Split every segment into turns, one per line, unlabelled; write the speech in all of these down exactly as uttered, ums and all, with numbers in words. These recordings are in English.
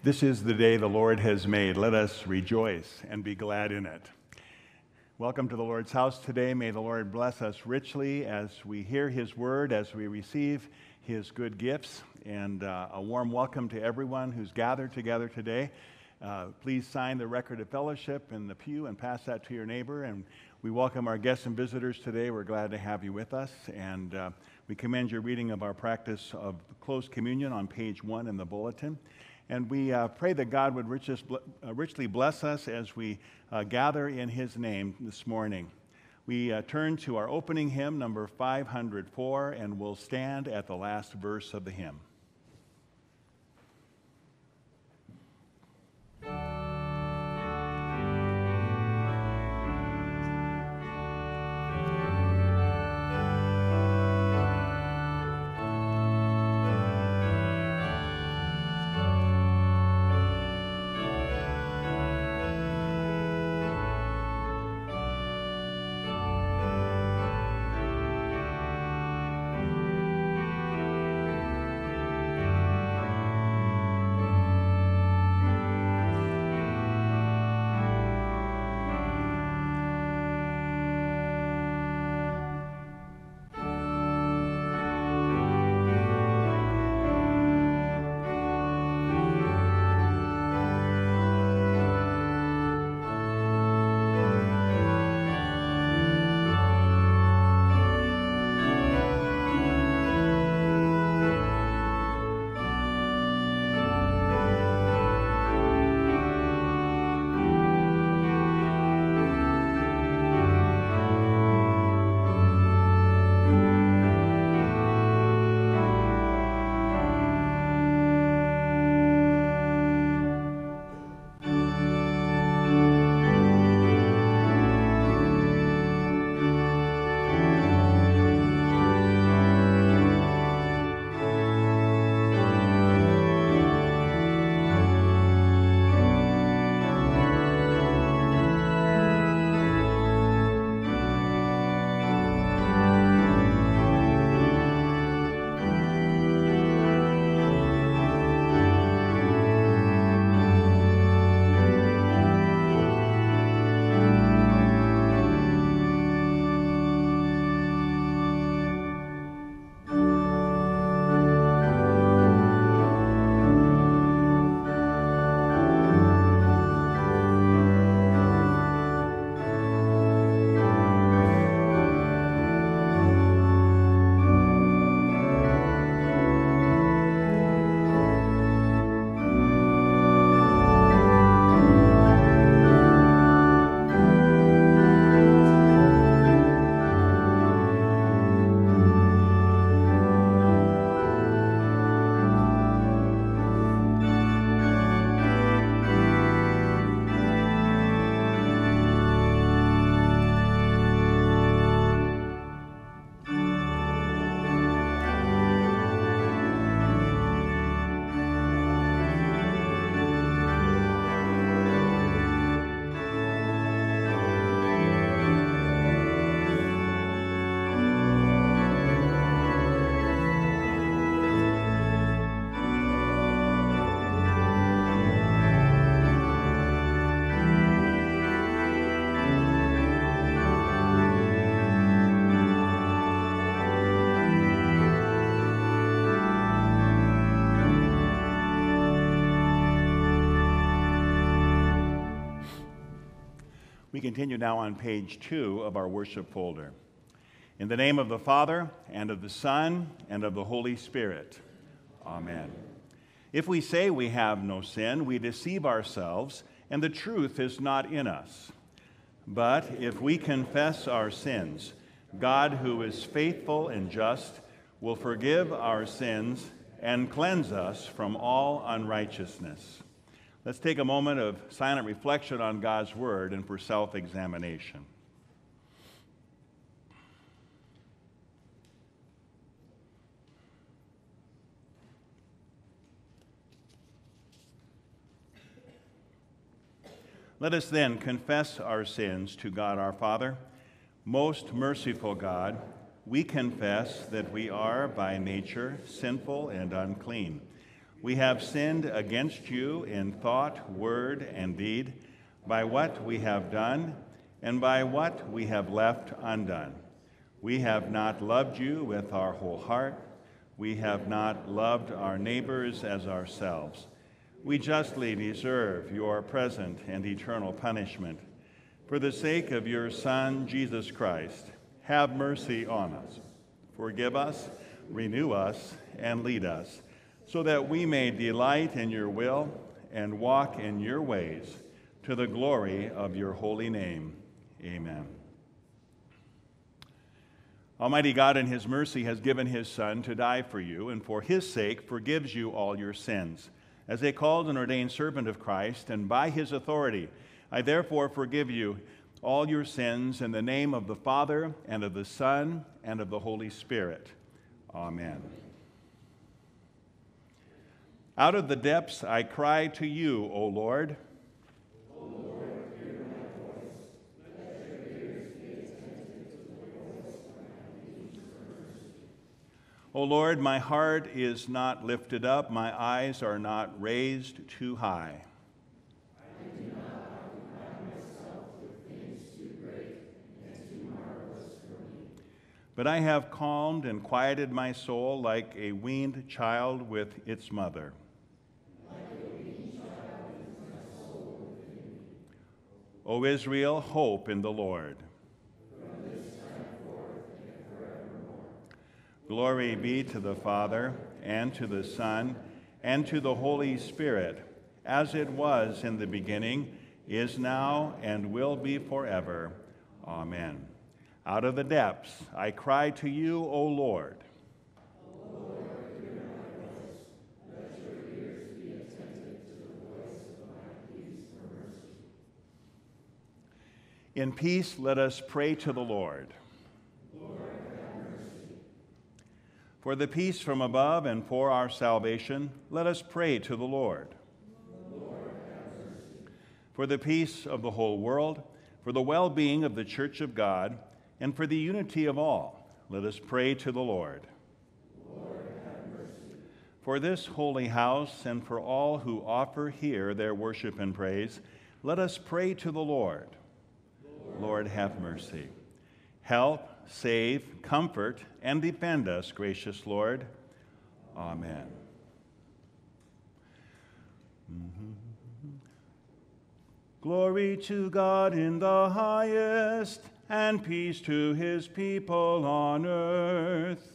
This is the day the Lord has made. Let us rejoice and be glad in it. Welcome to the Lord's house today. May the Lord bless us richly as we hear His word, as we receive His good gifts. And uh, a warm welcome to everyone who's gathered together today. Uh, please sign the record of fellowship in the pew and pass that to your neighbor. And we welcome our guests and visitors today. We're glad to have you with us. And uh, we commend your reading of our practice of closed communion on page one in the bulletin. And we uh, pray that God would richest, uh, richly bless us as we uh, gather in His name this morning. We uh, turn to our opening hymn, number five hundred four, and we'll stand at the last verse of the hymn. We continue now on page two of our worship folder. In the name of the Father, and of the Son, and of the Holy Spirit. Amen. If we say we have no sin, we deceive ourselves, and the truth is not in us. But if we confess our sins, God, who is faithful and just, will forgive our sins and cleanse us from all unrighteousness. Let's take a moment of silent reflection on God's word and for self-examination. Let us then confess our sins to God our Father. Most merciful God, we confess that we are by nature sinful and unclean. We have sinned against you in thought, word, and deed, by what we have done and by what we have left undone. We have not loved you with our whole heart. We have not loved our neighbors as ourselves. We justly deserve your present and eternal punishment. For the sake of your Son, Jesus Christ, have mercy on us. Forgive us, renew us, and lead us, so that we may delight in your will and walk in your ways, to the glory of your holy name. Amen. Almighty God in his mercy has given his Son to die for you, and for his sake forgives you all your sins. As a called and ordained servant of Christ, and by his authority, I therefore forgive you all your sins in the name of the Father, and of the Son, and of the Holy Spirit. Amen. Out of the depths I cry to you, O Lord.
O Lord, hear my voice. Let your ears be attentive to the voice of my pleas for mercy.
O Lord, my heart is not lifted up, my eyes are not raised too high.
I do not occupy myself with things too great and too marvelous for me.
But I have calmed and quieted my soul like a weaned child with its mother. O Israel, hope in the Lord.
From this time forth and forevermore.
Glory be to the Father, and to the Son, and to the Holy Spirit, as it was in the beginning, is now, and will be forever. Amen. Out of the depths I cry to you, O Lord.
O Lord, hear my voice. Let your ears be attentive to the voice of my pleas for mercy.
In peace, let us pray to the Lord.
Lord, have mercy.
For the peace from above and for our salvation, let us pray to the Lord.
Lord, have mercy.
For the peace of the whole world, for the well-being of the Church of God, and for the unity of all, let us pray to the Lord.
Lord, have mercy.
For this holy house and for all who offer here their worship and praise, let us pray to the Lord. Lord, have mercy. Help, save, comfort, and defend us, gracious Lord. Amen. Mm-hmm. Glory to God in the highest, and peace to his people on earth.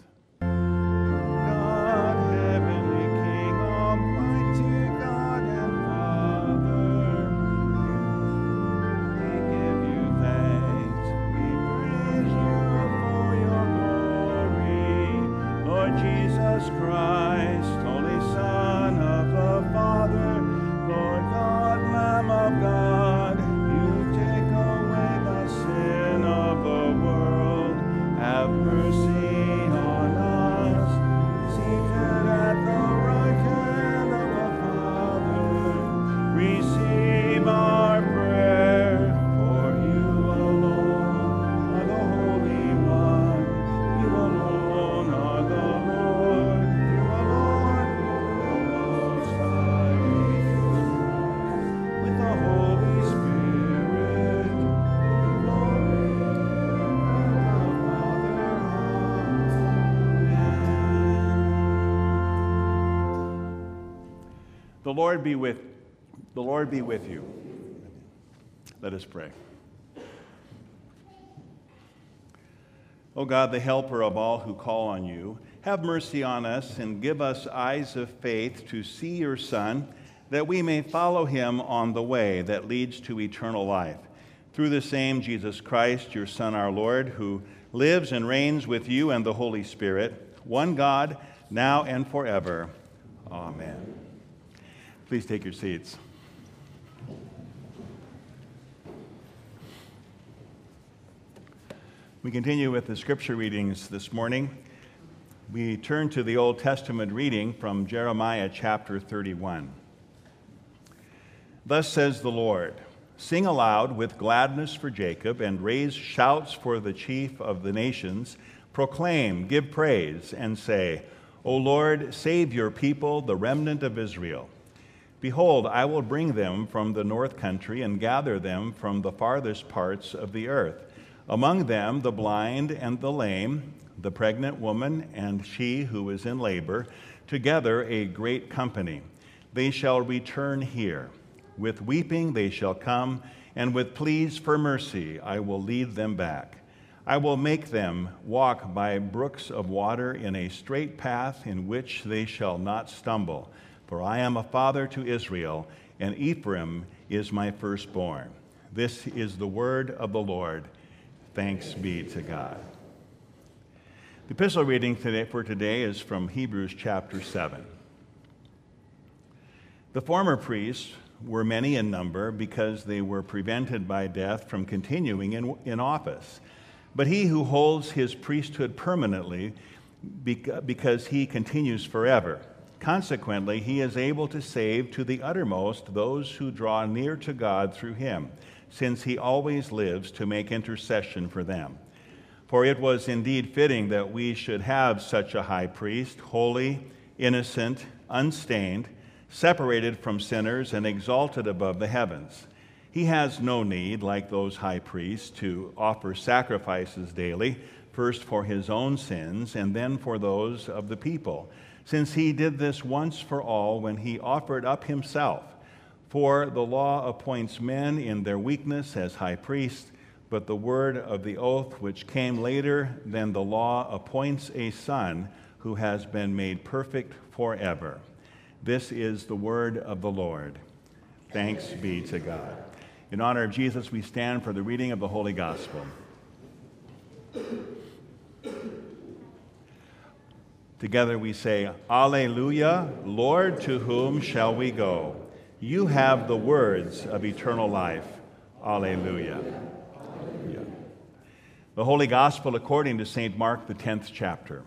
God, heavenly King, almighty God and Father, we give you thanks, we praise you for your glory. Lord Jesus Christ, Holy Son of the Father, Lord God, Lamb of God, you take away the sin of the world. Have mercy on us. Seated at the right hand of the Father, receive our prayer. For you alone are the Holy One. You alone are the Lord. You alone are the Most High. With the Holy Spirit, glory to God the Father. Amen. The Lord be with the Lord be with you. Let us pray. O God, the helper of all who call on you, have mercy on us and give us eyes of faith to see your Son, that we may follow him on the way that leads to eternal life. Through the same Jesus Christ, your Son, our Lord, who lives and reigns with you and the Holy Spirit, one God, now and forever. Amen. Please take your seats. We continue with the scripture readings this morning. We turn to the Old Testament reading from Jeremiah chapter thirty-one. Thus says the Lord, sing aloud with gladness for Jacob and raise shouts for the chief of the nations. Proclaim, give praise, and say, O Lord, save your people, the remnant of Israel. Behold, I will bring them from the north country and gather them from the farthest parts of the earth. Among them the blind and the lame, the pregnant woman and she who is in labor, together a great company. They shall return here. With weeping they shall come, and with pleas for mercy I will lead them back. I will make them walk by brooks of water in a straight path in which they shall not stumble. For I am a father to Israel, and Ephraim is my firstborn. This is the word of the Lord. Thanks be to God. The epistle reading today, for today is from Hebrews chapter seven. The former priests were many in number because they were prevented by death from continuing in, in office. But he who holds his priesthood permanently, because he continues forever. Consequently, he is able to save to the uttermost those who draw near to God through him, since he always lives to make intercession for them. For it was indeed fitting that we should have such a high priest, holy, innocent, unstained, separated from sinners, and exalted above the heavens. He has no need, like those high priests, to offer sacrifices daily, first for his own sins and then for those of the people, since he did this once for all when he offered up himself. For the law appoints men in their weakness as high priests, but the word of the oath which came later than the law appoints a son who has been made perfect forever. This is the word of the Lord. Thanks be to God. In honor of Jesus, we stand for the reading of the Holy Gospel. Together we say, Alleluia, Lord, to whom shall we go? You have the words of eternal life. Alleluia. Alleluia. The Holy Gospel according to Saint Mark, the tenth chapter.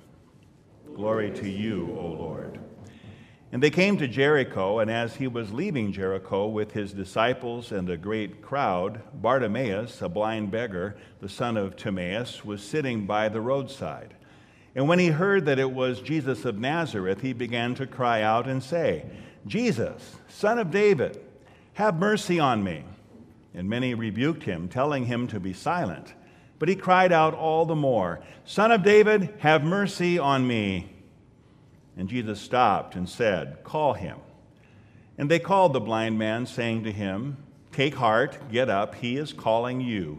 Glory to you, O Lord. And they came to Jericho, and as he was leaving Jericho with his disciples and a great crowd, Bartimaeus, a blind beggar, the son of Timaeus, was sitting by the roadside. And when he heard that it was Jesus of Nazareth, he began to cry out and say, Jesus, Son of David, have mercy on me. And many rebuked him, telling him to be silent. But he cried out all the more, Son of David, have mercy on me. And Jesus stopped and said, Call him. And they called the blind man, saying to him, Take heart, get up, he is calling you.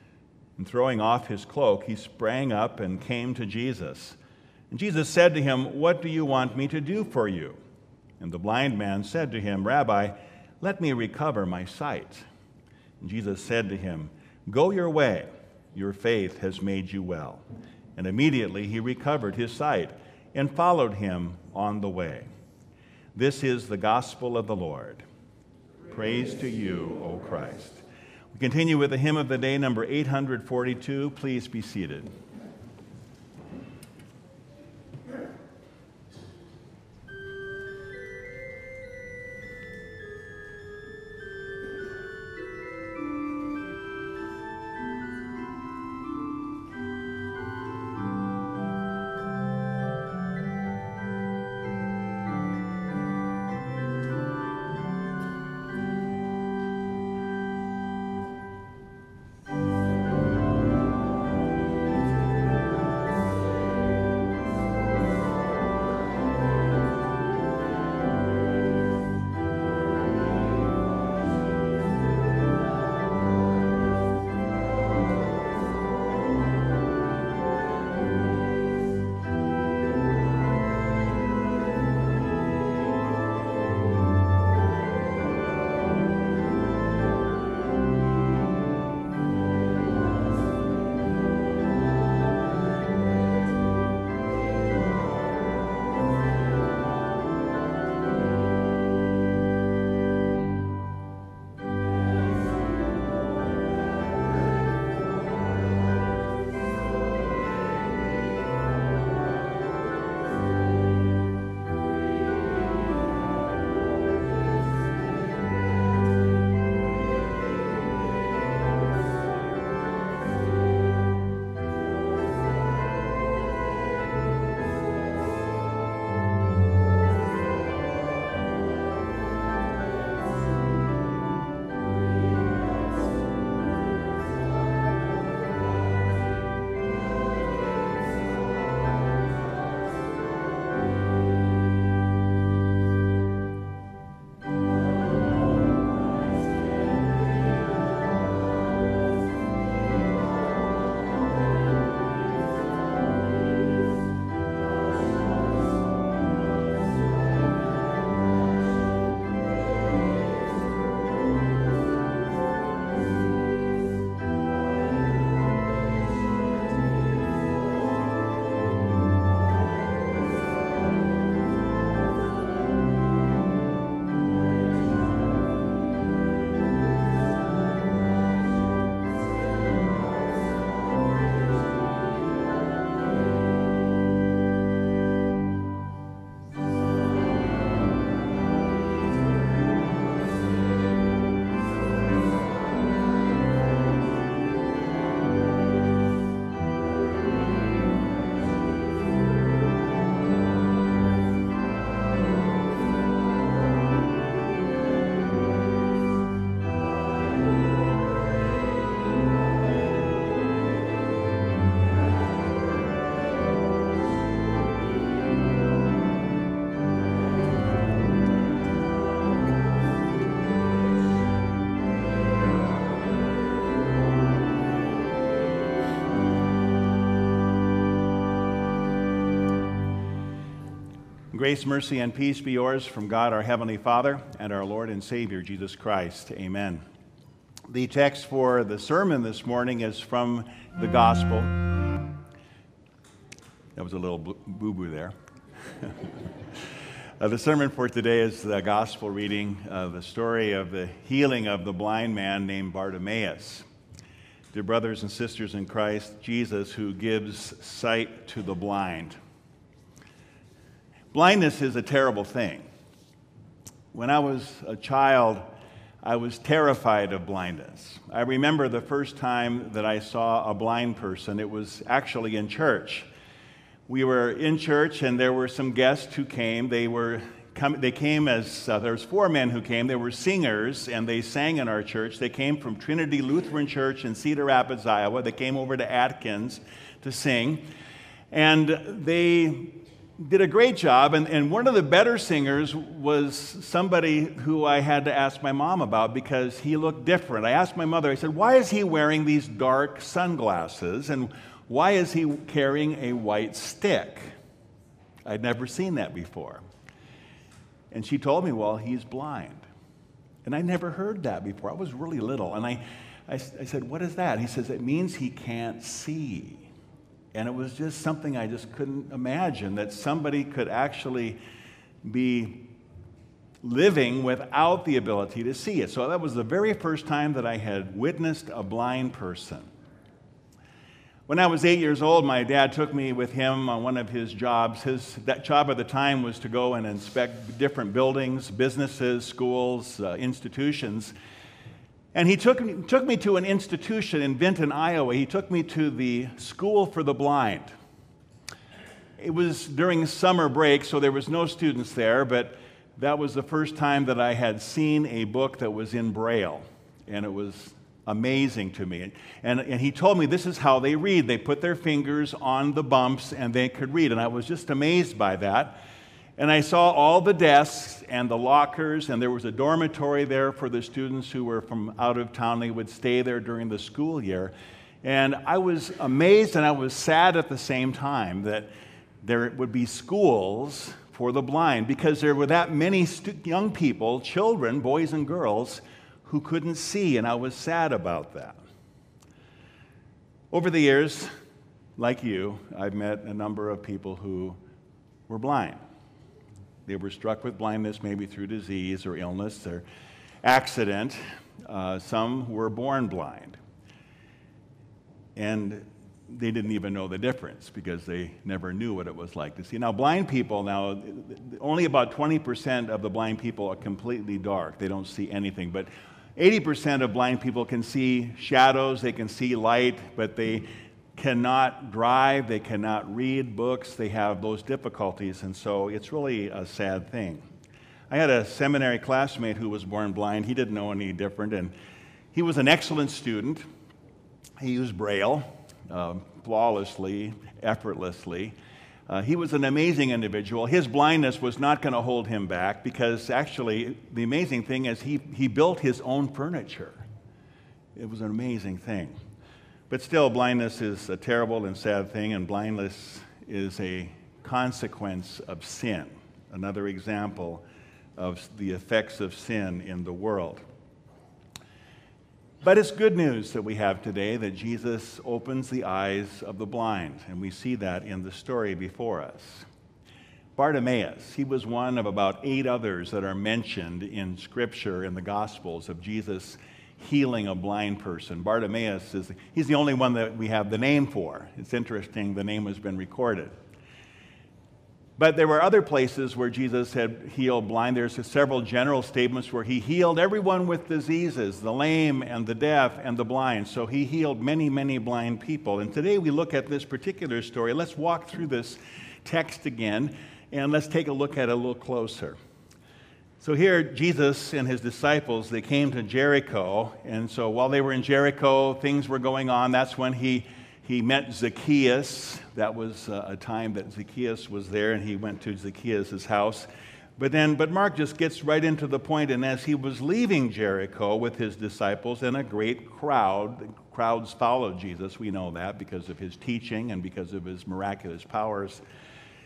And throwing off his cloak, he sprang up and came to Jesus. And Jesus said to him, What do you want me to do for you? And the blind man said to him, Rabbi, let me recover my sight. And Jesus said to him, Go your way, your faith has made you well. And immediately he recovered his sight and followed him on the way. This is the gospel of the Lord. Praise to you, O Christ. We continue with the hymn of the day, number eight hundred forty-two. Please be seated.
Thank you.
Grace, mercy, and peace be yours from God our Heavenly Father and our Lord and Savior, Jesus Christ. Amen. The text for the sermon this morning is from the Gospel. That was a little boo-boo there. uh, the sermon for today is the Gospel reading of the story of the healing of the blind man named Bartimaeus. Dear brothers and sisters in Christ, Jesus who gives sight to the blind. Blindness is a terrible thing. When I was a child, I was terrified of blindness. I remember the first time that I saw a blind person. It was actually in church. We were in church, and there were some guests who came. They were come, they came as uh, there was four men who came. They were singers, and they sang in our church. They came from Trinity Lutheran Church in Cedar Rapids, Iowa. They came over to Atkins to sing, and they did a great job, and, and one of the better singers was somebody who I had to ask my mom about because he looked different. I asked my mother, I said, why is he wearing these dark sunglasses, and why is he carrying a white stick? I'd never seen that before. And she told me, well, he's blind. And I never heard that before. I was really little, and I, I, I said, what is that? He says, it means he can't see. And it was just something I just couldn't imagine, that somebody could actually be living without the ability to see it. So that was the very first time that I had witnessed a blind person. When I was eight years old, my dad took me with him on one of his jobs. His that job at the time was to go and inspect different buildings, businesses, schools, uh, institutions. And he took me, took me to an institution in Vinton, Iowa. He took me to the School for the Blind. It was during summer break, so there was no students there, but that was the first time that I had seen a book that was in Braille, and it was amazing to me. And, and he told me this is how they read. They put their fingers on the bumps, and they could read, and I was just amazed by that. And I saw all the desks and the lockers, and there was a dormitory there for the students who were from out of town. They would stay there during the school year. And I was amazed and I was sad at the same time that there would be schools for the blind, because there were that many stu- young people, children, boys and girls, who couldn't see, and I was sad about that. Over the years, like you, I've met a number of people who were blind. They were struck with blindness, maybe through disease or illness or accident. Uh, some were born blind. And they didn't even know the difference because they never knew what it was like to see. Now, blind people, now, only about twenty percent of the blind people are completely dark. They don't see anything. But eighty percent of blind people can see shadows, they can see light, but they cannot drive, they cannot read books, they have those difficulties, and so it's really a sad thing. I had a seminary classmate who was born blind. He didn't know any different, and he was an excellent student. He used Braille uh, flawlessly, effortlessly. Uh, he was an amazing individual. His blindness was not going to hold him back, because actually the amazing thing is he, he built his own furniture. It was an amazing thing. But still, blindness is a terrible and sad thing, and blindness is a consequence of sin, another example of the effects of sin in the world. But it's good news that we have today that Jesus opens the eyes of the blind, and we see that in the story before us. Bartimaeus, he was one of about eight others that are mentioned in Scripture in the Gospels of Jesus healing a blind person. Bartimaeus is he's the only one that we have the name for. It's interesting, the name has been recorded. But there were other places where Jesus had healed blind. There's several general statements where he healed everyone with diseases, the lame and the deaf and the blind. So he healed many, many blind people. And today we look at this particular story. Let's walk through this text again, and let's take a look at it a little closer. So here, Jesus and his disciples, they came to Jericho, and so while they were in Jericho, things were going on. That's when he, he met Zacchaeus. That was a time that Zacchaeus was there, and he went to Zacchaeus' house. But then, but Mark just gets right into the point, and as he was leaving Jericho with his disciples and a great crowd, crowds followed Jesus. We know that because of his teaching and because of his miraculous powers.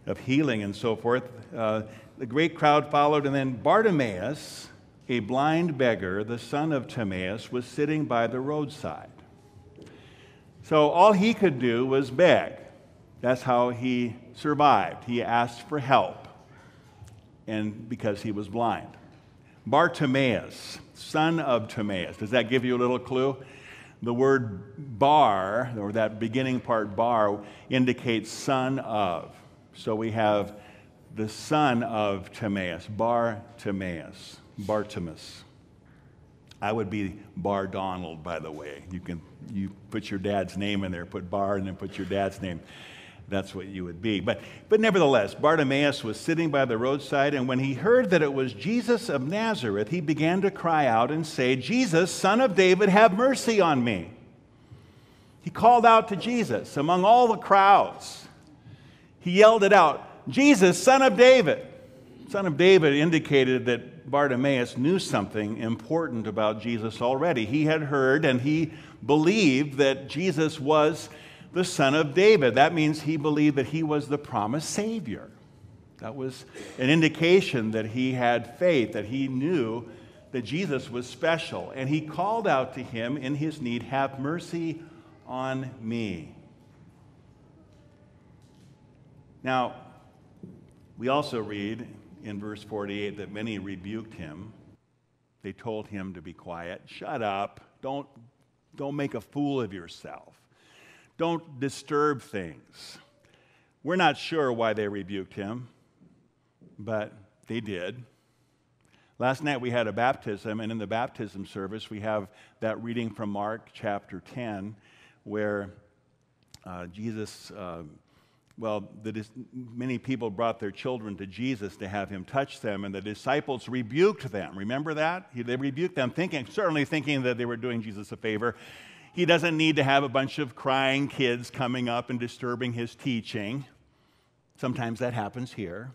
of healing and so forth. Uh, the great crowd followed, and then Bartimaeus, a blind beggar, the son of Timaeus, was sitting by the roadside. So all he could do was beg. That's how he survived. He asked for help, and because he was blind. Bartimaeus, son of Timaeus. Does that give you a little clue? The word bar, or that beginning part bar, indicates son of. So we have the son of Timaeus, Bar-Timaeus, Bartimaeus. I would be Bar Donald, by the way. You can you put your dad's name in there, put Bar, and then put your dad's name. That's what you would be. But, but nevertheless, Bartimaeus was sitting by the roadside, and when he heard that it was Jesus of Nazareth, he began to cry out and say, "Jesus, Son of David, have mercy on me." He called out to Jesus among all the crowds. He yelled it out, "Jesus, Son of David." Son of David indicated that Bartimaeus knew something important about Jesus already. He had heard and he believed that Jesus was the Son of David. That means he believed that he was the promised Savior. That was an indication that he had faith, that he knew that Jesus was special. And he called out to him in his need, "Have mercy on me." Now, we also read in verse forty-eight that many rebuked him. They told him to be quiet. "Shut up. Don't, don't make a fool of yourself. Don't disturb things." We're not sure why they rebuked him, but they did. Last night we had a baptism, and in the baptism service we have that reading from Mark chapter ten, where uh, Jesus, uh, well, the, many people brought their children to Jesus to have him touch them, and the disciples rebuked them. Remember that? They rebuked them, thinking, certainly thinking that they were doing Jesus a favor. He doesn't need to have a bunch of crying kids coming up and disturbing his teaching. Sometimes that happens here.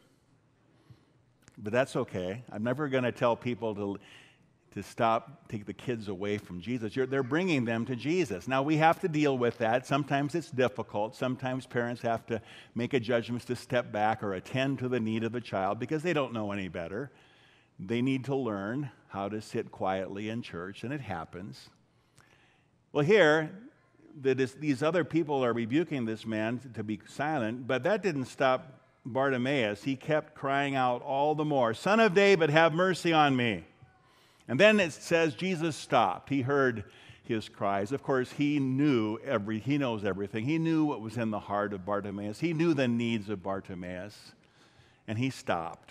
But that's okay. I'm never going to tell people to, to stop, take the kids away from Jesus. You're, they're bringing them to Jesus. Now, we have to deal with that. Sometimes it's difficult. Sometimes parents have to make a judgment to step back or attend to the need of the child because they don't know any better. They need to learn how to sit quietly in church, and it happens. Well, here, these other people are rebuking this man to be silent, but that didn't stop Bartimaeus. He kept crying out all the more, "Son of David, have mercy on me." And then it says Jesus stopped. He heard his cries. Of course, he knew every, he knows everything. He knew what was in the heart of Bartimaeus. He knew the needs of Bartimaeus, and he stopped.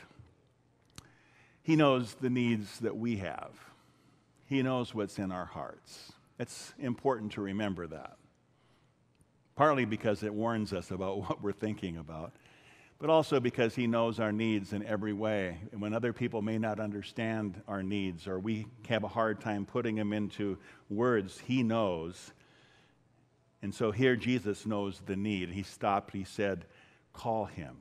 He knows the needs that we have. He knows what's in our hearts. It's important to remember that, partly because it warns us about what we're thinking about, but also because he knows our needs in every way. And when other people may not understand our needs or we have a hard time putting them into words, he knows. And so here Jesus knows the need. He stopped, he said, "Call him.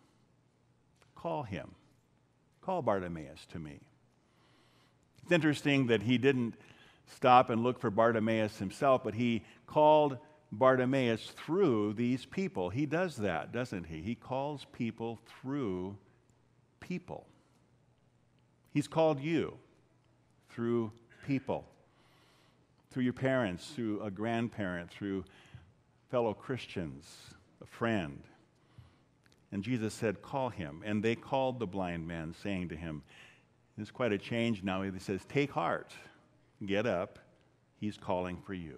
Call him. Call Bartimaeus to me." It's interesting that he didn't stop and look for Bartimaeus himself, but he called Bartimaeus through these people. He does that, doesn't he? He calls people through people. He's called you through people, through your parents, through a grandparent, through fellow Christians, a friend. And Jesus said, "Call him." And they called the blind man, saying to him, there's quite a change now. He says, "Take heart. Get up. He's calling for you."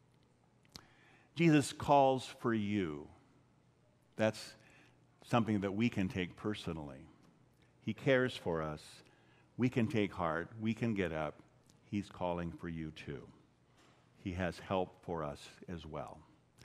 Jesus calls for you. That's something that we can take personally. He cares for us. We can take heart. We can get up. He's calling for you too. He has help for us as well.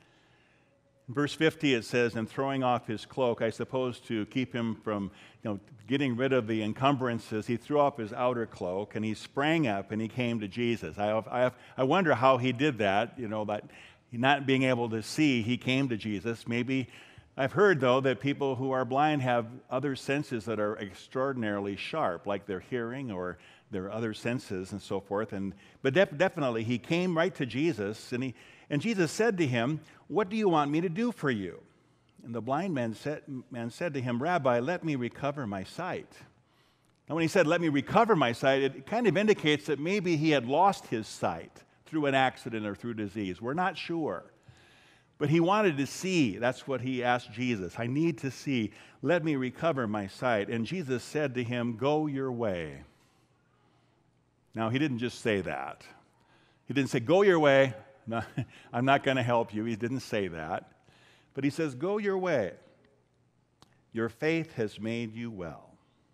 In verse fifty it says, "And throwing off his cloak," I suppose to keep him from you know, getting rid of the encumbrances, he threw off his outer cloak and he sprang up and he came to Jesus. I, have, I, have, I wonder how he did that, you know, that not being able to see, he came to Jesus. Maybe, I've heard though that people who are blind have other senses that are extraordinarily sharp, like their hearing or their other senses and so forth. And But def- definitely he came right to Jesus and he And Jesus said to him, "What do you want me to do for you?" And the blind man said, man said to him, Rabbi, let me recover my sight. And when he said, let me recover my sight, it kind of indicates that maybe he had lost his sight through an accident or through disease. We're not sure. But he wanted to see. That's what he asked Jesus. I need to see. Let me recover my sight. And Jesus said to him, go your way. Now, he didn't just say that. He didn't say, go your way. No, I'm not going to help you. He didn't say that. But he says, go your way. Your faith has made you well.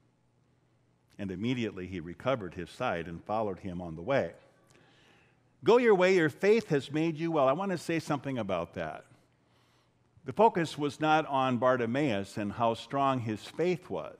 And immediately he recovered his sight and followed him on the way. Go your way, your faith has made you well. I want to say something about that. The focus was not on Bartimaeus and how strong his faith was.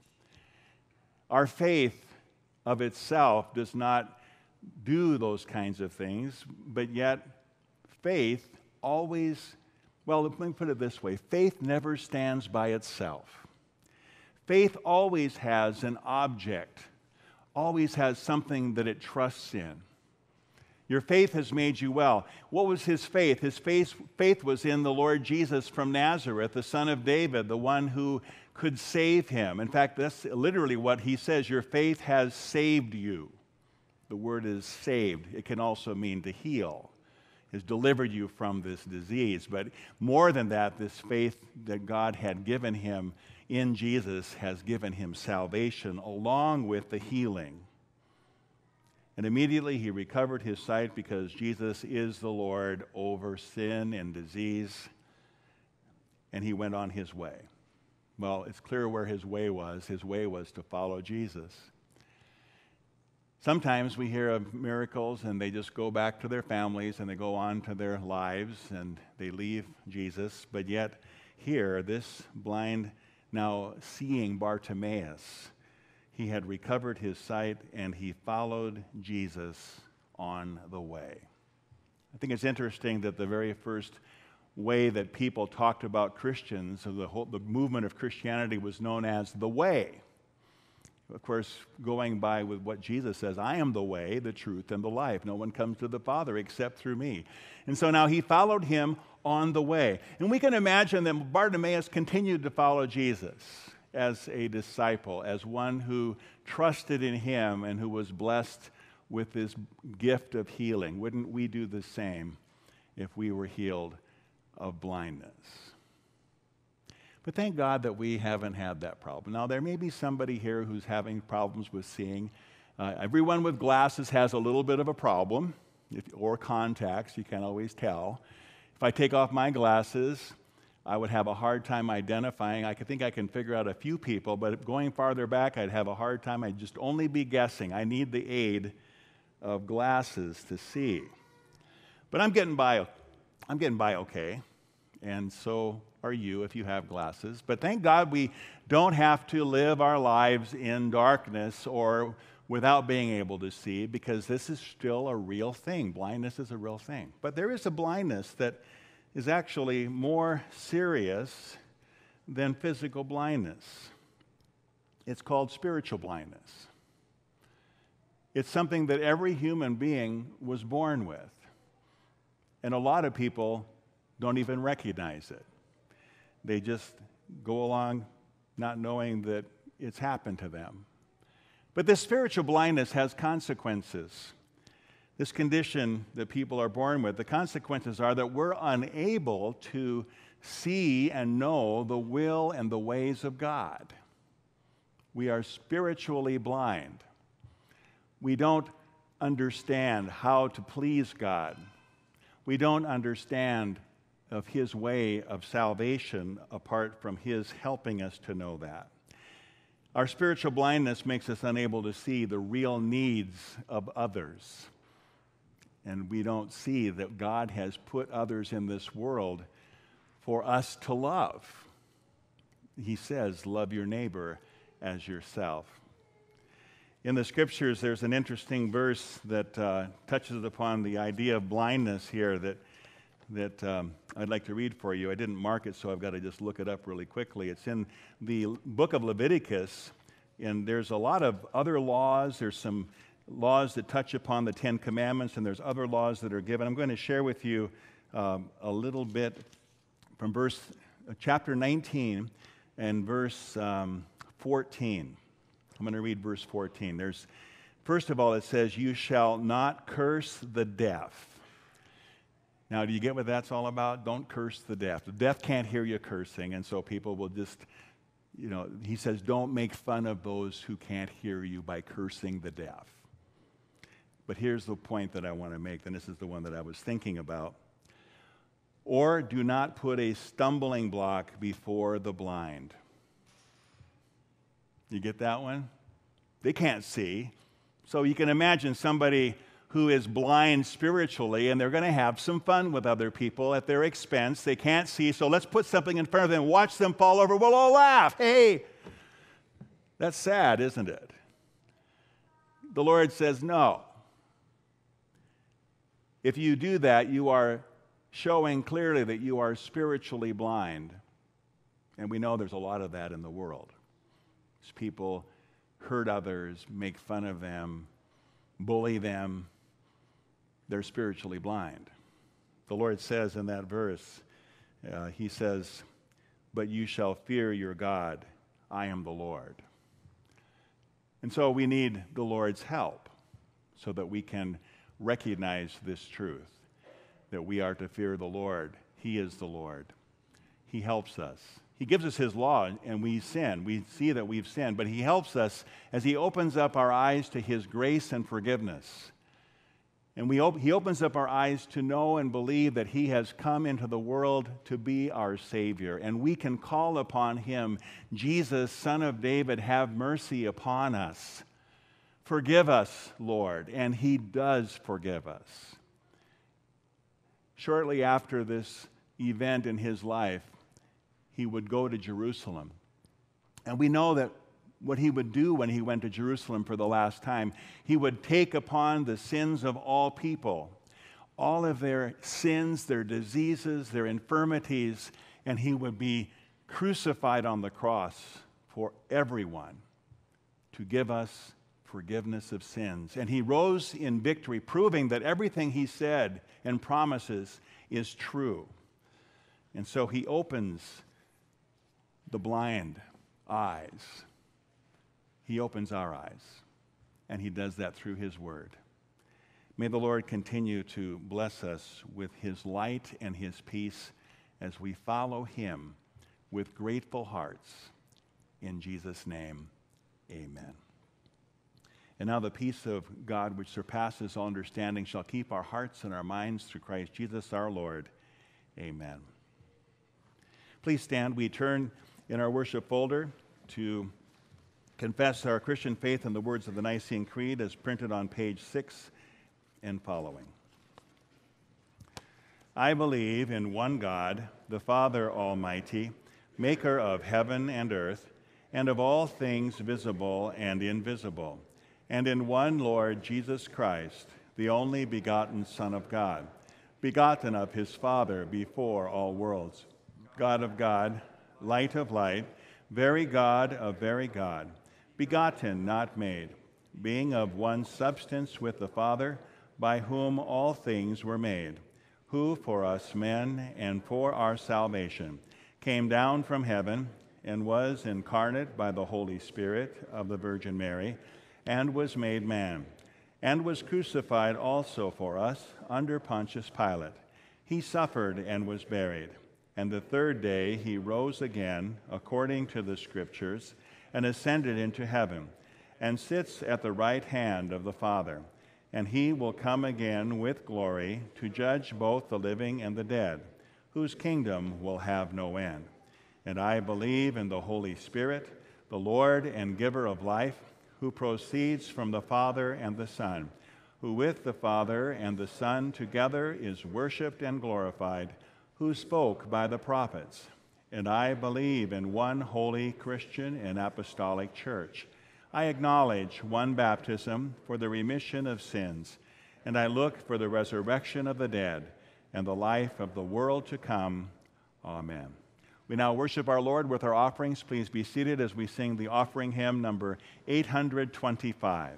Our faith of itself does not do those kinds of things, but yet faith always, well, let me put it this way, faith never stands by itself. Faith always has an object, always has something that it trusts in. Your faith has made you well. What was his faith? His faith, faith was in the Lord Jesus from Nazareth, the son of David, the one who could save him. In fact, that's literally what he says. Your faith has saved you. The word is saved. It can also mean to heal. Has delivered you from this disease. But more than that, this faith that God had given him in Jesus has given him salvation along with the healing. And immediately he recovered his sight because Jesus is the Lord over sin and disease. And he went on his way. Well, it's clear where his way was. His way was to follow Jesus. Sometimes we hear of miracles and they just go back to their families and they go on to their lives and they leave Jesus. But yet here, this blind, now seeing Bartimaeus, he had recovered his sight and he followed Jesus on the way. I think it's interesting that the very first way that people talked about Christians, the whole, the movement of Christianity was known as the way. Of course, going by with what Jesus says, I am the way, the truth, and the life. No one comes to the Father except through me. And so now he followed him on the way. And we can imagine that Bartimaeus continued to follow Jesus as a disciple, as one who trusted in him and who was blessed with this gift of healing. Wouldn't we do the same if we were healed of blindness? But thank God that we haven't had that problem. Now, there may be somebody here who's having problems with seeing. Uh, everyone with glasses has a little bit of a problem, if, or contacts. You can't always tell. If I take off my glasses, I would have a hard time identifying. I could think I can figure out a few people, but going farther back, I'd have a hard time. I'd just only be guessing. I need the aid of glasses to see. But I'm getting by, I'm getting by okay, and so are you if you have glasses. But thank God we don't have to live our lives in darkness or without being able to see, because this is still a real thing. Blindness is a real thing. But there is a blindness that is actually more serious than physical blindness. It's called spiritual blindness. It's something that every human being was born with. And a lot of people don't even recognize it. They just go along not knowing that it's happened to them. But this spiritual blindness has consequences. This condition that people are born with, the consequences are that we're unable to see and know the will and the ways of God. We are spiritually blind. We don't understand how to please God. We don't understand of his way of salvation apart from his helping us to know that. Our spiritual blindness makes us unable to see the real needs of others. And we don't see that God has put others in this world for us to love. He says, love your neighbor as yourself. In the scriptures, there's an interesting verse that uh, touches upon the idea of blindness here that that um, I'd like to read for you. I didn't mark it, so I've got to just look it up really quickly. It's in the book of Leviticus, and there's a lot of other laws. There's some laws that touch upon the Ten Commandments, and there's other laws that are given. I'm going to share with you um, a little bit from verse chapter nineteen and verse um, fourteen. I'm going to read verse fourteen. There's, first of all, it says, "You shall not curse the deaf." Now, do you get what that's all about? Don't curse the deaf. The deaf can't hear you cursing, and so people will just, you know, he says, don't make fun of those who can't hear you by cursing the deaf. But here's the point that I want to make, and this is the one that I was thinking about. Or do not put a stumbling block before the blind. You get that one? They can't see. So you can imagine somebody who is blind spiritually, and they're going to have some fun with other people at their expense. They can't see, so let's put something in front of them, watch them fall over, we'll all laugh. Hey! That's sad, isn't it? The Lord says, no. If you do that, you are showing clearly that you are spiritually blind. And we know there's a lot of that in the world. As people hurt others, make fun of them, bully them, they're spiritually blind. The Lord says in that verse, uh, he says, "But you shall fear your God, I am the Lord." And so we need the Lord's help so that we can recognize this truth, that we are to fear the Lord. He is the Lord. He helps us. He gives us his law, and we sin. We see that we've sinned, but he helps us as he opens up our eyes to his grace and forgiveness. And we op- he opens up our eyes to know and believe that he has come into the world to be our Savior. And we can call upon him, "Jesus, Son of David, have mercy upon us. Forgive us, Lord." And he does forgive us. Shortly after this event in his life, he would go to Jerusalem. And we know that what he would do when he went to Jerusalem for the last time, he would take upon the sins of all people, all of their sins, their diseases, their infirmities, and he would be crucified on the cross for everyone to give us forgiveness of sins. And he rose in victory, proving that everything he said and promises is true. And so he opens the blind eyes. He opens our eyes, and he does that through his word. May the Lord continue to bless us with his light and his peace as we follow him with grateful hearts. In Jesus' name, amen. And now the peace of God, which surpasses all understanding, shall keep our hearts and our minds through Christ Jesus our Lord. Amen. Please stand. We turn in our worship folder to confess our Christian faith in the words of the Nicene Creed as printed on page six and following. I believe in one God, the Father Almighty, maker of heaven and earth, and of all things visible and invisible, and in one Lord Jesus Christ, the only begotten Son of God, begotten of his Father before all worlds, God of God, light of light, very God of very God, begotten, not made, being of one substance with the Father, by whom all things were made, who for us men and for our salvation came down from heaven and was incarnate by the Holy Spirit of the Virgin Mary, and was made man, and was crucified also for us under Pontius Pilate. He suffered and was buried, and the third day he rose again, according to the Scriptures, and ascended into heaven, and sits at the right hand of the Father. And he will come again with glory to judge both the living and the dead, whose kingdom will have no end. And I believe in the Holy Spirit, the Lord and giver of life, who proceeds from the Father and the Son, who with the Father and the Son together is worshiped and glorified, who spoke by the prophets. And I believe in one holy Christian and apostolic church. I acknowledge one baptism for the remission of sins, and I look for the resurrection of the dead and the life of the world to come. Amen. We now worship our Lord with our offerings. Please be seated as we sing the offering hymn number eight hundred twenty-five.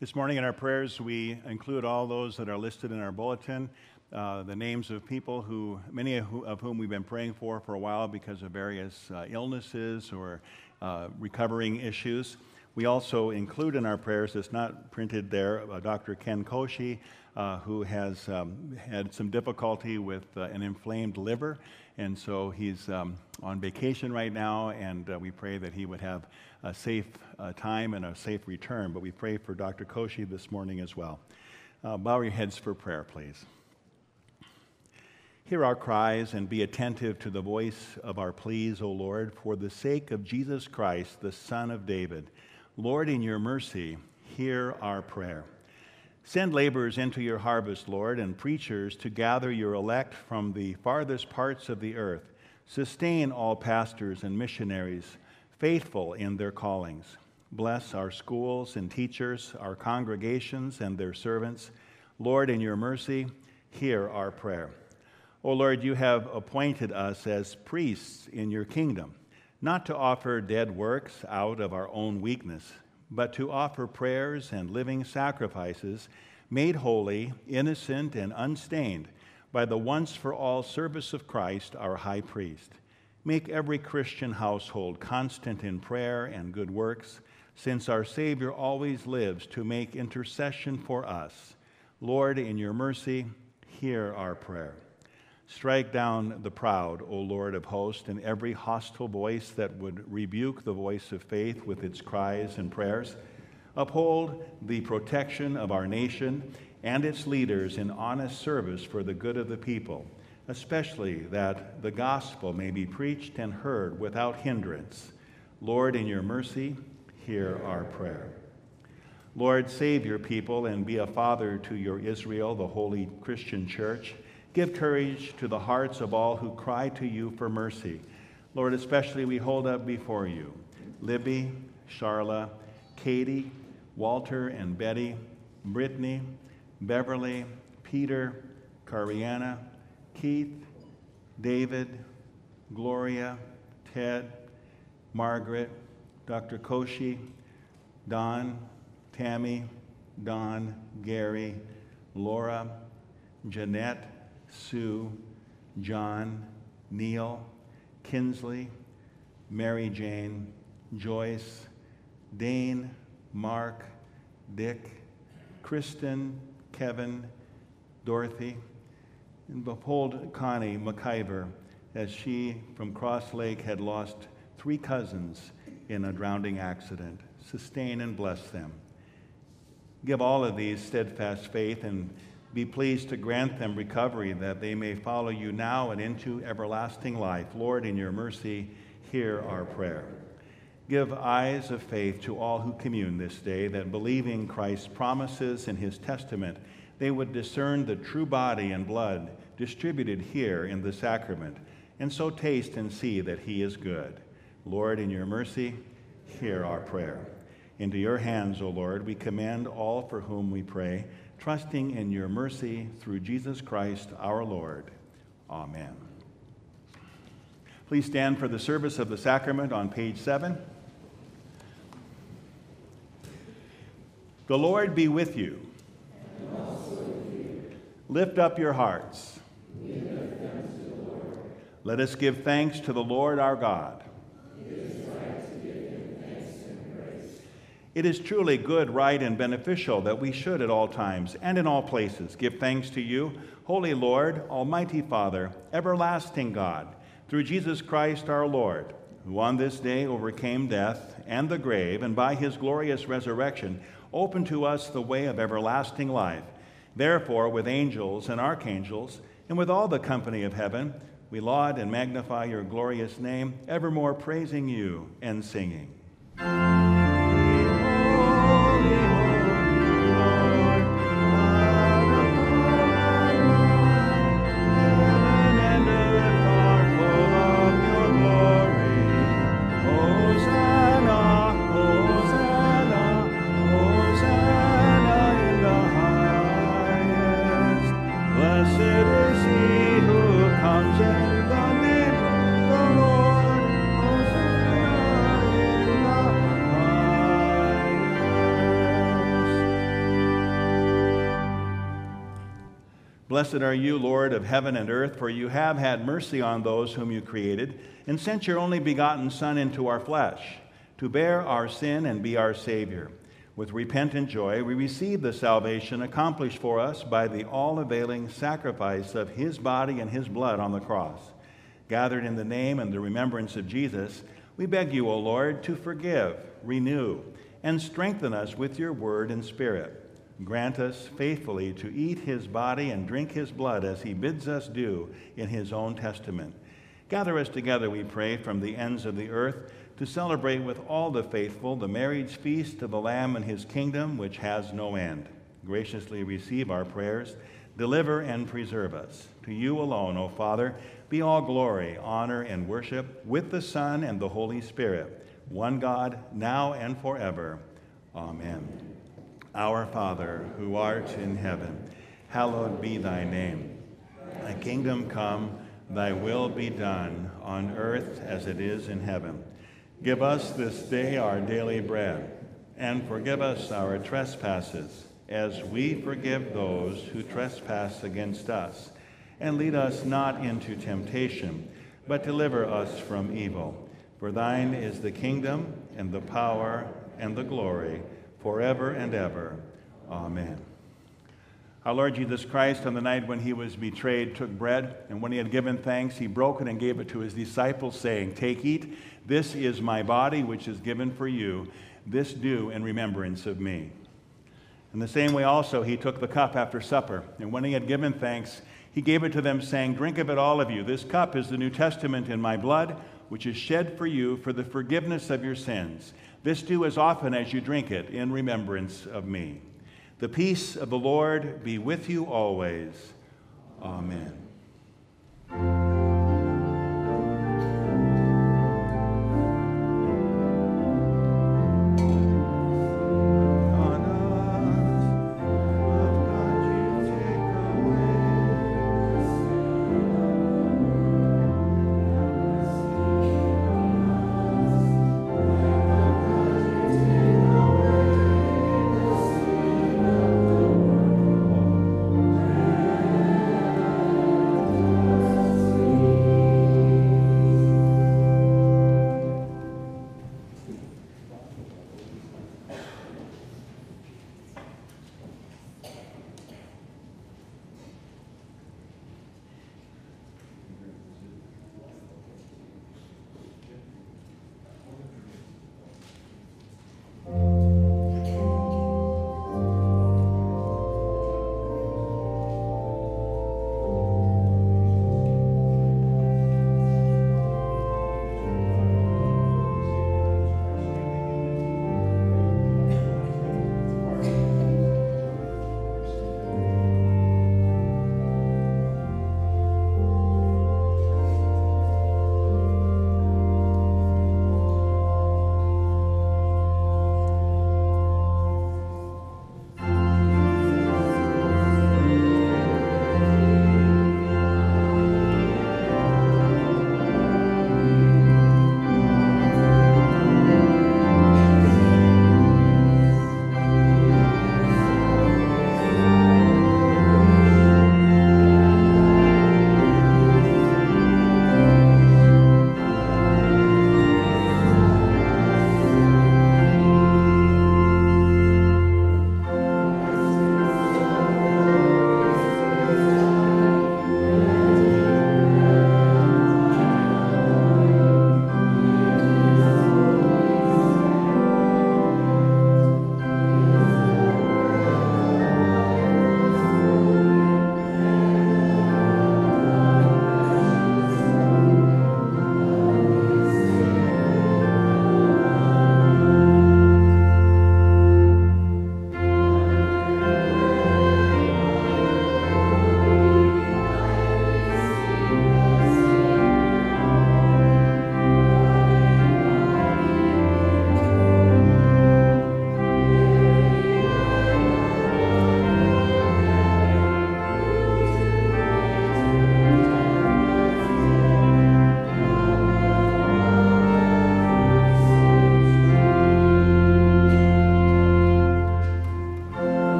This morning in our prayers, we include all those that are listed in our bulletin, uh, the names of people who, many of, who, of whom we've been praying for for a while because of various uh, illnesses or uh, recovering issues. We also include in our prayers, it's not printed there, uh, Doctor Ken Koshi, uh, who has um, had some difficulty with uh, an inflamed liver, and so he's um, on vacation right now, and uh, we pray that he would have a safe uh, time and a safe return. But we pray for Doctor Koshi this morning as well. Uh, bow your heads for prayer, please. Hear our cries and be attentive to the voice of our pleas, O Lord, for the sake of Jesus Christ, the Son of David. Lord, in your mercy, hear our prayer. Send laborers into your harvest, Lord, and preachers to gather your elect from the farthest parts of the earth. Sustain all pastors and missionaries, faithful in their callings. Bless our schools and teachers, our congregations and their servants. Lord, in your mercy, hear our prayer. O Lord, you have appointed us as priests in your kingdom, not to offer dead works out of our own weakness, but to offer prayers and living sacrifices made holy, innocent, and unstained by the once-for-all service of Christ, our high priest. Make every Christian household constant in prayer and good works, since our Savior always lives to make intercession for us. Lord, in your mercy, hear our prayer. Strike down the proud, O Lord of hosts, and every hostile voice that would rebuke the voice of faith with its cries and prayers. Uphold the protection of our nation and its leaders in honest service for the good of the people, especially that the gospel may be preached and heard without hindrance. Lord, in your mercy, hear our prayer. Lord, save your people and be a father to your Israel, the holy Christian church. Give courage to the hearts of all who cry to you for mercy. Lord, especially we hold up before you Libby, Charla, Katie, Walter and Betty, Brittany, Beverly, Peter, Cariana, Keith, David, Gloria, Ted, Margaret, Doctor Koshi, Don, Tammy, Don, Gary, Laura, Jeanette, Sue, John, Neil, Kinsley, Mary Jane, Joyce, Dane, Mark, Dick, Kristen, Kevin, Dorothy, and behold Connie McIver, as she from Cross Lake had lost three cousins in a drowning accident. Sustain and bless them. Give all of these steadfast faith and be pleased to grant them recovery, that they may follow you now and into everlasting life. Lord, in your mercy, hear our prayer. Give eyes of faith to all who commune this day, that believing Christ's promises in his testament, they would discern the true body and blood distributed here in the sacrament, and so taste and see that he is good. Lord, in your mercy, hear our prayer. Into your hands, O Lord, we commend all for whom we pray, trusting in your mercy through Jesus Christ our Lord. Amen. Please stand for the service of the sacrament on page seven. The Lord be with you.
And also with you.
Lift up your hearts.
We give thanks to the Lord.
Let us give thanks to the Lord our God.
It is right to give him thanks and praise.
It is truly good, right, and beneficial that we should at all times and in all places give thanks to you, Holy Lord, Almighty Father, everlasting God, through Jesus Christ our Lord, who on this day overcame death and the grave, and by his glorious resurrection opened to us the way of everlasting life. Therefore, with angels and archangels, and with all the company of heaven, we laud and magnify your glorious name, evermore praising you and singing. Blessed are you, Lord of heaven and earth, for you have had mercy on those whom you created, and sent your only begotten Son into our flesh, to bear our sin and be our Savior. With repentant joy, we receive the salvation accomplished for us by the all-availing sacrifice of his body and his blood on the cross. Gathered in the name and the remembrance of Jesus, we beg you, O Lord, to forgive, renew, and strengthen us with your word and spirit. Grant us faithfully to eat his body and drink his blood as he bids us do in his own testament. Gather us together, we pray, from the ends of the earth to celebrate with all the faithful the marriage feast of the Lamb and his kingdom, which has no end. Graciously receive our prayers. Deliver and preserve us. To you alone, O Father, be all glory, honor, and worship with the Son and the Holy Spirit, one God, now and forever. Amen. Our Father, who art in heaven, hallowed be thy name. Thy kingdom come, thy will be done, on earth as it is in heaven. Give us this day our daily bread, and forgive us our trespasses, as we forgive those who trespass against us. And lead us not into temptation, but deliver us from evil. For thine is the kingdom, and the power, and the glory, forever and ever. Amen. Our Lord Jesus Christ, on the night when he was betrayed, took bread, and when he had given thanks, he broke it and gave it to his disciples, saying, "Take, eat. This is my body, which is given for you. This do in remembrance of me." In the same way also he took the cup after supper, and when he had given thanks, he gave it to them, saying, "Drink of it, all of you. This cup is the New Testament in my blood, which is shed for you for the forgiveness of your sins. This do as often as you drink it in remembrance of me." The peace of the Lord be with you always. Amen.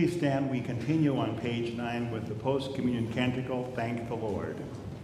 Please stand. We continue on page nine with the post-communion canticle, Thank the Lord.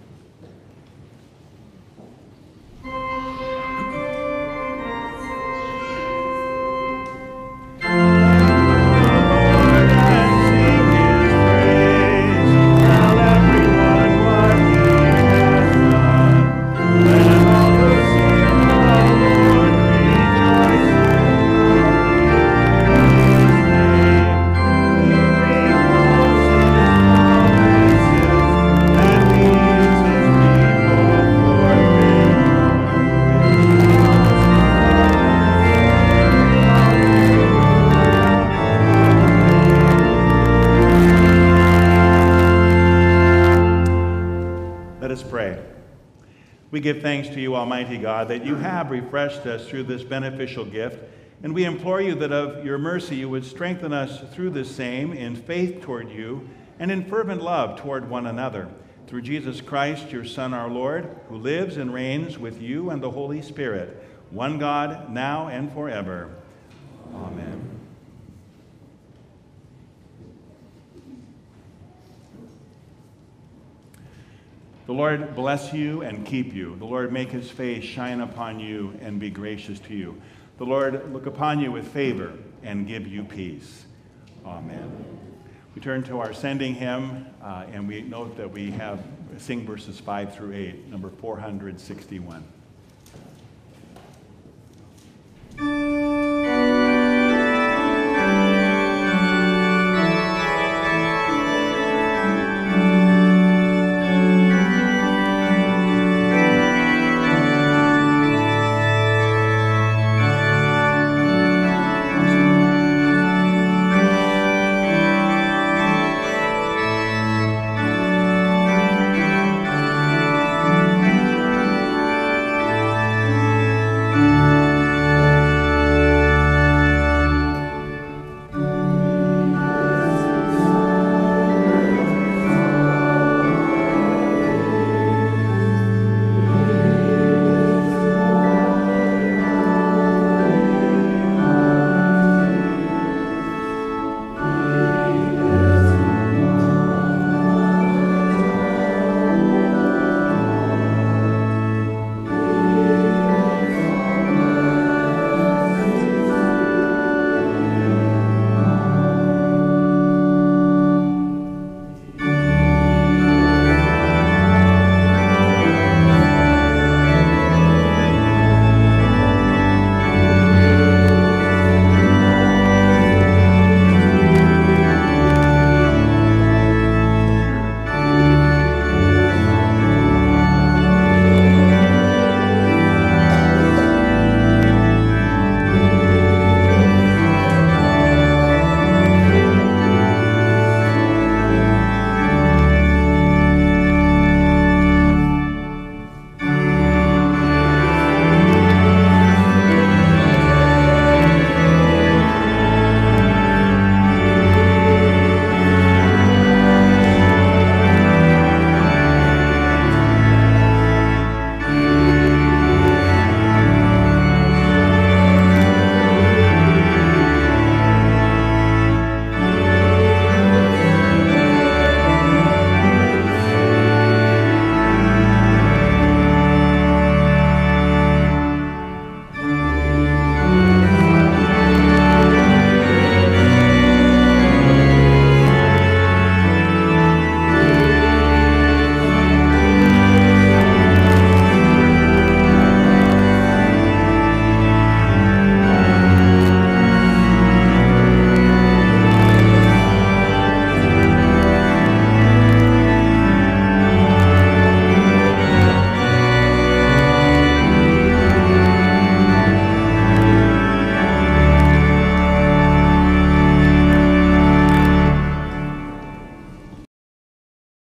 We give thanks to you, Almighty God, that you have refreshed us through this beneficial gift, and we implore you that of your mercy you would strengthen us through the same in faith toward you and in fervent love toward one another. Through Jesus Christ, your Son, our Lord, who lives and reigns with you and the Holy Spirit, one God, now and forever. Amen. The Lord bless you and keep you. The Lord make his face shine upon you and be gracious to you. The Lord look upon you with favor and give you peace. Amen. We turn to our sending hymn, uh, and we note that we have sing verses five through eight, number four hundred sixty-one.